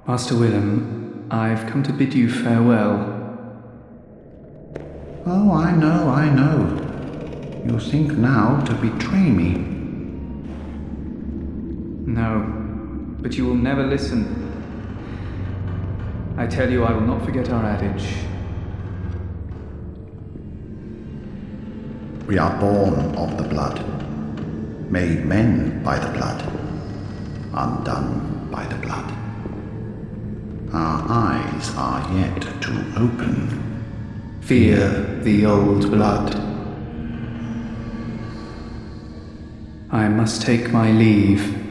Master Willem, I've come to bid you farewell. Oh, I know. You think now to betray me. No, but you will never listen. I tell you, I will not forget our adage. We are born of the blood, made men by the blood, undone by the blood. Our eyes are yet to open. Fear the old blood. I must take my leave.